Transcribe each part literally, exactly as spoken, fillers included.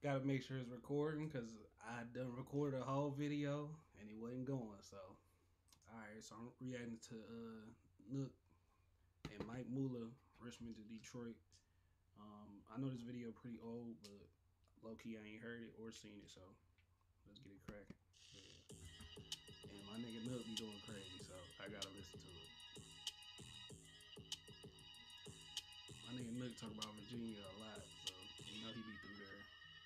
Gotta make sure it's recording because I done recorded a whole video and it wasn't going. So, all right, so I'm reacting to uh, Nook and Mike Muller, Richmond to Detroit. Um, I know this video pretty old, but low key I ain't heard it or seen it, so let's get it cracking. Yeah. And my nigga Nook be going crazy, so I gotta listen to it. My nigga Nook talk about Virginia a lot, so you know he be through there.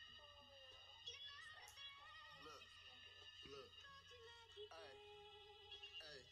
Look, look, hey, hey,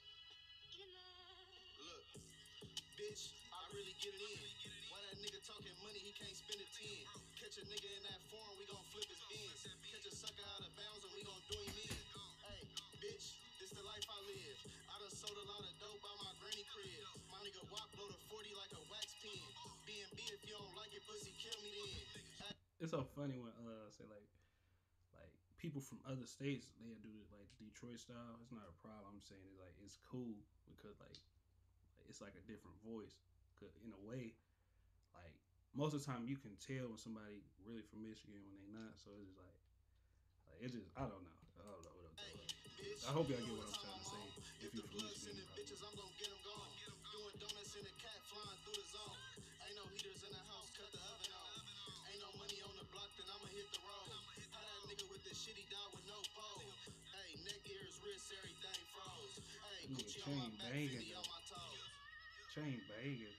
look, bitch, I really get it in. Why that nigga talking money, he can't spend a ten. Catch a nigga in that form, we gon' flip his bins. Catch a sucker out of bounds and we gon' do him in. Hey, bitch, this the life I live. I done sold a lot of dope by my granny crib. My nigga Wop blow the forty like a wax pen. B and B if you don't like it, pussy, kill me then. Hey. It's so funny when uh say like like people from other states they do it like Detroit style. It's not a problem. I'm saying it's like it's cool because like it's like a different voice. Cause in a way, like most of the time you can tell when somebody really from Michigan when they not. So it's just like like it's just I don't know. I don't know what I'm talking about. I hope y'all get what I'm trying to say. If you're from Michigan, you probably bitches, I'm gonna get them gone. Doing donuts in the cat flying through the zone. Ain't no heaters in the house, cut the oven on. Ain't no money on the block, then I'ma hit the road. How that nigga with the shitty dog with no pole. Hey, neck ears, wrist, everything froze. Hey, that nigga Gucci on chain my back, banging fifty though. on my toes. Chain banging.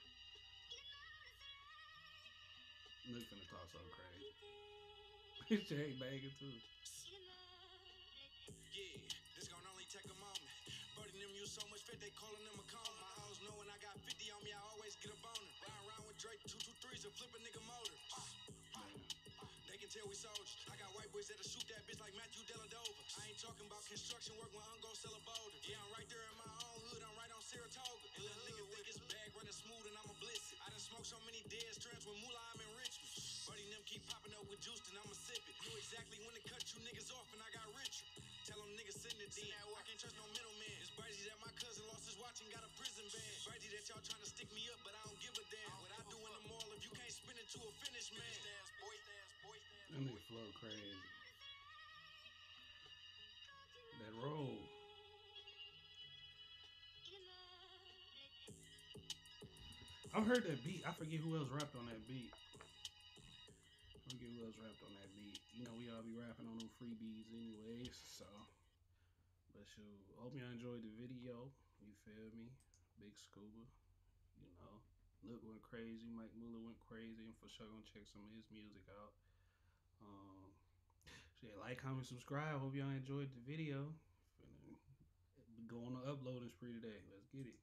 Look finna talk so crazy. His chain banging too. Yeah, this gon' only take a moment. Birdie them use so much fit, they callin' them a cone. My hoes know when I got fifty on me, I always get a boner. Ride around with Drake, two two threes and flip a nigga motor. Uh, uh, they can tell we soldiers. I got white boys that'll shoot that bitch like Matthew Dellavedova. I ain't talking about construction work when I'm gon' sell a boulder. Yeah, I'm right there in my own hood, I'm right on Saratoga. And little nigga think it's bag running smooth and I'ma bliss it. I done smoked so many dead strands with Moolah, I'm in Richmond. Birdie them keep popping up with juice, then I'ma sip it. Knew exactly when to cut you niggas off and I got richer. Tell them niggas send it in. I can't trust no middleman. It's crazy that my cousin lost his watch and got a prison ban. Crazy that y'all trying to stick me up, but I don't give a damn. What I do in the mall if you can't spin it to a finish, man. That nigga flow crazy. That roll. I've heard that beat. I forget who else rapped on that beat. I forget who else rapped on that beat. You know, we all be rapping on them freebies anyways, so. But shoot, hope y'all enjoyed the video. You feel me? Big Scuba. You know, Look went crazy. Mike Muller went crazy. And for sure gonna check some of his music out. Um, yeah, like, comment, subscribe. Hope y'all enjoyed the video. Finna go on the uploading spree today. Let's get it.